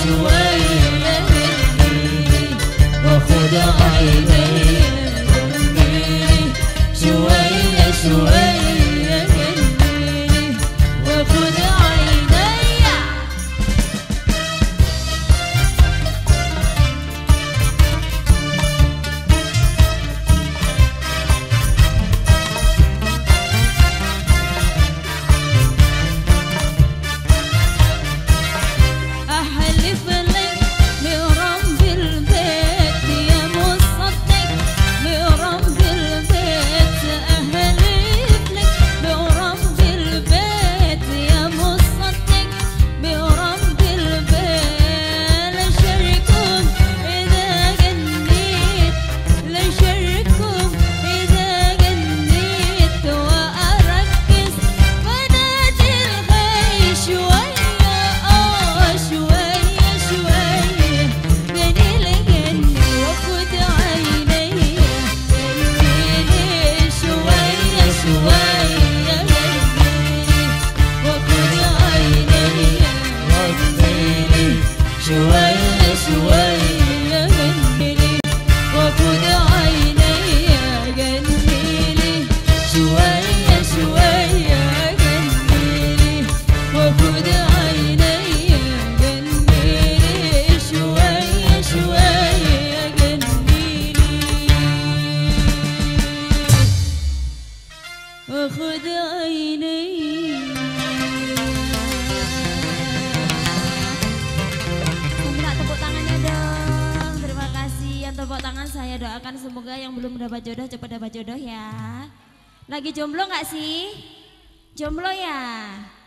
شوية جنيني وخد عيني جنيني شوية شوية جنيني وخد عيني. أحلف لك برب البيت يا مصدق برب البيت أحلف لك برب البيت يا مصدق برب البيت لا شركم إذا جنيت لا شركم إذا جنيت وأركز بنات الخير شوية شوية شوية جنيلي جني وخد عيني جنيلي شوية شوية جنيلي وخد عيني جنيلي شوية شوية جنيلي وخد عيني جنيلي شوية شوية جنيلي وخد عيني جنيلي شوية شوية جنيلي وخد عيني. Minta tepuk tangannya dong. Terima kasih yang tepuk tangan, saya doakan semoga yang belum dapat jodoh cepat dapat jodoh ya. Lagi jomblo nggak sih? Jomblo ya?